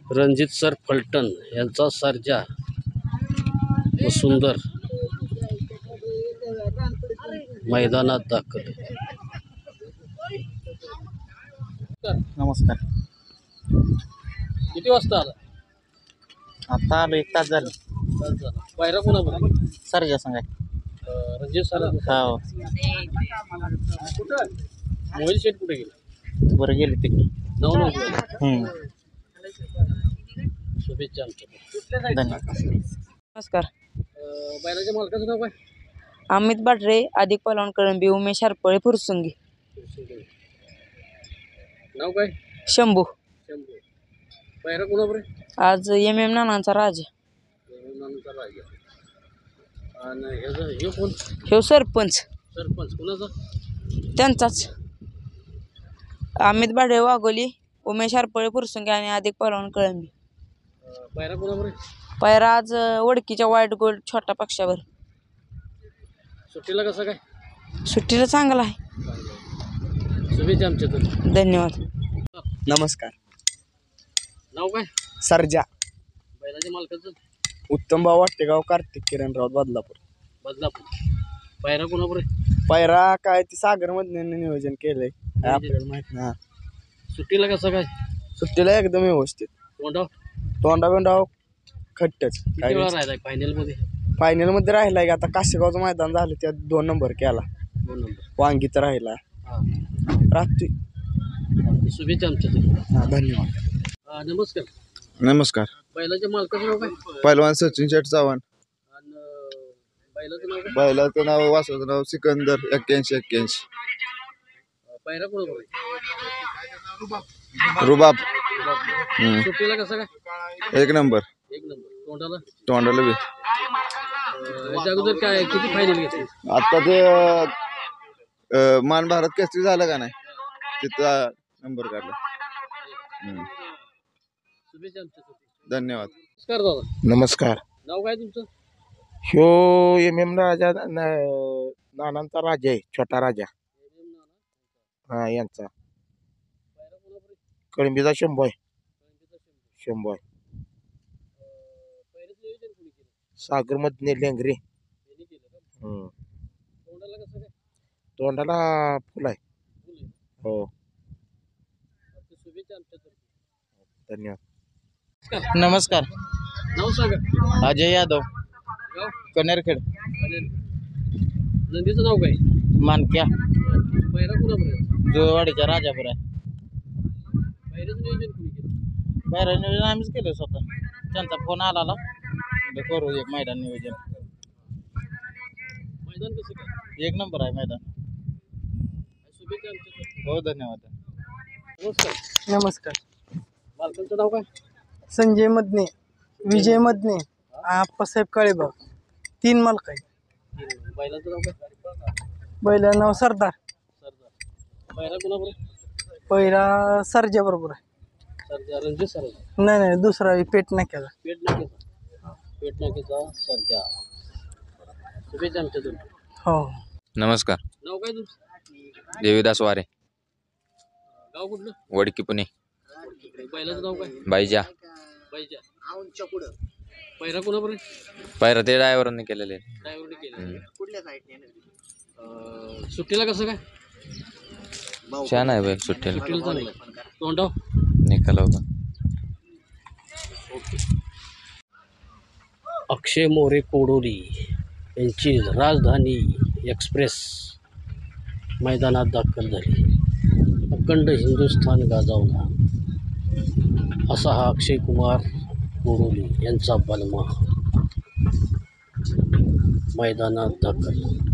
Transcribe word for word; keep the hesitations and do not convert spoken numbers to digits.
Ranjit sir Phaltan यांचा सर्जा व सुंदर मैदानात दाखल. नमस्कार. किती वाजता आला? आता आलो, एक तास झालं. पायरा कोणाबरोबर? सरजा सांगा. रणजित सर. हो. कुठं मोबाईल शेट कुठे गेला? बरं गेले तिकडे. नऊ नऊ. शुभेच्छा आमच्या. धन्यवाद. नमस्कार. बैलाच्या मालकाचं नाव काय? अमित बाटरे, अधिक पलवान कळंबी, उमेश हरपळे, फुरसुंगी. नाव काय? शंभू. शंभू. पायरा कोणाबरोबर? आज एम एम नानांचा राजा. नानांचा राजा. आणि ह्याचं हे कोण? ह्यो सरपंच सरपंच कोणाचा? त्यांचाच. अमित बाटरे वाघोली, उमेश हरपळे, फुरसुंगी आणि अधिक पलवान कळंबी. पायरा कोणाबरोबर? पायरा आज वडकीच्या व्हाईट गोल्ड छोटा पक्षावर. सुट्टीला कसं काय? सुट्टीला चांगला आहे. शुभेच्छा आमच्यातून. धन्यवाद. नमस्कार. नाव काय? सरजा. बैलाच्या मालकाचं? उत्तम भाऊ वाटेगाव, कार्तिक किरण राऊत, बदलापूर. बदलापूर. पायरा कोणाबरोबर? पायरा काय ती सागर मधनं नियोजन केलंय, काय आपल्याला माहित ना. सुट्टीला कसं काय? सुट्टीला एकदम व्यवस्थित. तोंडाव तोंडा बिंडाव खट्टच. किती वेळा राहिलाय फायनल मध्ये? फायनल मध्ये राहिलाय. आता कासेगावचं मैदान झालं त्यात दोन नंबर केला. दोन नंबर. वांगीत राहिला. हा. रात्री. शुभेच्छा आमच्यातून. हा, धन्यवाद. हा, नमस्कार. नमस्कार. बैलाच्या मालकाचं नाव काय? पहिलवान सचिन शेठ चव्हाण. आणि बैलाचं नाव काय? बैलाचं नाव वासवाचं नाव सिकंदर एक्क्याऐंशी एक्क्याऐंशी. पायरा कोणाबरोबर? रुबाब. सुट्टीला कसं काय? एक नंबर. एक नंबर. तोंडाला? तोंडाला बी. याच्या अगोदर काय किती फायनल घेतली? आता ते अं, मान भारत केसरी झालं का नाही, तिथं नंबर काढला. हम्म. शुभेच्छा आमच्यातून. धन्यवाद. नमस्कार दादा. नमस्कार. नाव काय तुमचं? ह्यो एम एम राजा नानांचा राजा आहे, छोटा राजा. हा, यांचा पायरा कोणाबरोबर? कळंबीचा शंभू आहे. शंभू आहे. पायऱ्याचं नियोजन कोणी केलं? सागर मधने लेंगरे. यांनी केलं का? हम्म. तोंडाला कसं काय? तोंडाला फुल आहे. फुल आहे. हो. आपल्या शुभेच्छा आमच्यातून. धन्यवाद. नमस्कार. नाव सांगा. अजय यादव, गाव? कनेरखेड. चालेल. नंदीचं नाव काय? मानक्या, पायरा कोणाबरोबर? जोवाडीच्या राजापूर आहे. पायऱ्याचं नियोजन कोणी केलं? बाहेर नियोजन आम्हीच केलं स्वतः. त्यांचा फोन आला करू एक मैदान नियोजन. मैदान कसं काय? एक नंबर आहे मैदान. शुभेच्छा आमच्यातून. हो, धन्यवाद. नमस्कार. नमस्कार. मालकांचं नाव काय? संजय मदने, विजय मदने, आप्पासाहेब काळेबाग. तीन मालक आहे. बैलाचं नाव काय? बैला नाव सरदार. सरदार. पायरा कोणाबरोबर? पहिला सरजा बरोबर आहे. सरजा. रणजित सर. नाही नाही, दुसरा पेट नाक्याला. पेट नाक्याचा. पेट नाक्याचा सरजा. शुभेच्छा आमच्यातून. हो. नमस्कार. नाव काय तुमचं? देवीदास वारे, गाव कुठलं? वडकी, पुणे. बैलाचं नाव काय? बाईजा. बाईजा. पायरा कोणाबरोबर? पायरा ते ड्रायव्हरने केलेले. ड्रायव्हरने केलं. हम्म. कुठल्या साईडने? सुट्टीला कसं काय? छान आहे बाई सुट्टीला. सुट्टीला चांगलं आहे. तोंडाव? निकाल होता. ओके. अक्षय मोरे कोडोली यांची राजधानी एक्सप्रेस मैदानात दाखल झाली. अखंड हिंदुस्थान गाजवला असा हा अक्षय कुमार कोडोली यांचा बलमा मैदानात दाखल.